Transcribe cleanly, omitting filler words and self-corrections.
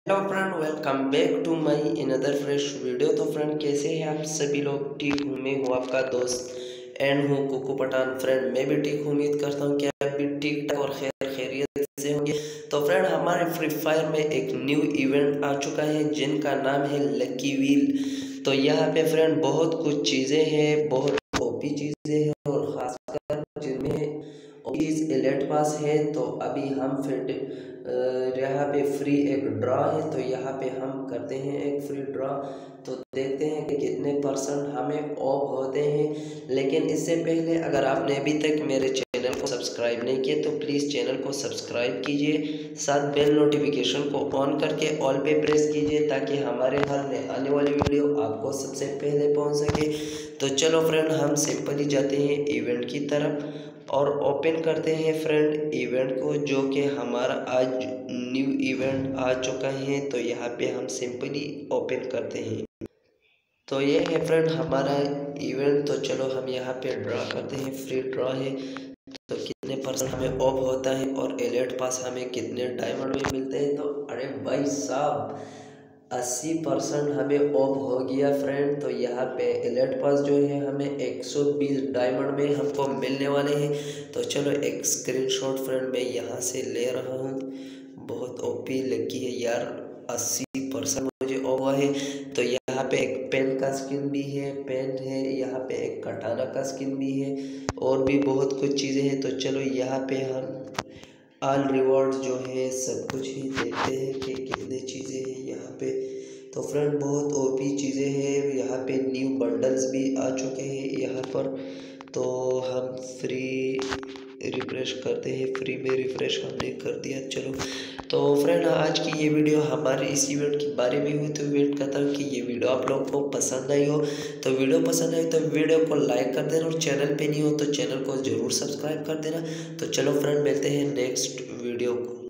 Hello friend, welcome back to my another fresh video. तो friend, कैसे हैं आप सभी लोग? ठीक हूँ, मैं हूँ आपका दोस्त एंड हूँ कोको पठान। फ्रेंड, मैं भी ठीक हूँ, उम्मीद करता हूँ कि आप भी ठीक ठाक और खैरियत से होंगे। तो फ्रेंड, हमारे फ्री फायर में एक न्यू इवेंट आ चुका है जिनका नाम है लकी व्हील। तो यहाँ पे फ्रेंड बहुत कुछ चीज़ें हैं, बहुत ओपी चीज़ें हैं और ख़ासकर जिनमें चीज़ एलेट पास है। तो अभी हम फिर यहाँ पे फ्री एक ड्रॉ है, तो यहाँ पे हम करते हैं एक फ्री ड्रॉ। तो देखते हैं कि कितने परसेंट हमें ऑफ होते हैं। लेकिन इससे पहले अगर आपने अभी तक मेरे चैनल को सब्सक्राइब नहीं किया तो प्लीज़ चैनल को सब्सक्राइब कीजिए, साथ बेल नोटिफिकेशन को ऑन करके ऑल पे प्रेस कीजिए ताकि हमारे हर में आने वाली वीडियो आपको सबसे पहले पहुंच सके। तो चलो फ्रेंड, हम सिंपली जाते हैं इवेंट की तरफ और ओपन करते हैं फ्रेंड इवेंट को, जो कि हमारा आज न्यू इवेंट आ चुका है। तो यहाँ पे हम सिंपली ओपन करते हैं। तो ये है फ्रेंड हमारा इवेंट। तो चलो हम यहाँ पे ड्रा करते हैं, फ्री ड्रॉ है। तो कितने परसेंट हमें ऑफ होता है और एलेट पास हमें कितने डायमंड में मिलते हैं। तो अरे भाई साहब, 80% हमें ऑफ हो गया फ्रेंड। तो यहाँ पे एलेट पास जो है हमें 120 डायमंड में हमको मिलने वाले हैं। तो चलो एक स्क्रीनशॉट फ्रेंड मैं यहाँ से ले रहा हूँ। बहुत ओपी लगी है यार, 80% मुझे ऑफ हुआ है। तो यहाँ पे एक पेन का स्किन भी है, पेन है, यहाँ पे एक कटाना का स्किन भी है और भी बहुत कुछ चीज़ें हैं। तो चलो यहाँ पे हम ऑल रिवॉर्ड जो है सब कुछ ही देखते हैं कि कितने चीज़ें हैं यहाँ पे। तो फ्रेंड बहुत ओपी चीज़ें हैं यहाँ पे, न्यू बंडल्स भी आ चुके हैं यहाँ पर। तो हम फ्री रिफ्रेश करते हैं, फ्री में रिफ्रेश हमने कर दिया। चलो तो फ्रेंड, आज की ये वीडियो हमारे इस इवेंट के बारे में हुई। तो वेट करता हूँ कि ये वीडियो आप लोगों को पसंद आई हो। तो वीडियो पसंद आई तो वीडियो को लाइक कर देना और चैनल पे नहीं हो तो चैनल को ज़रूर सब्सक्राइब कर देना। तो चलो फ्रेंड, मिलते हैं नेक्स्ट वीडियो को।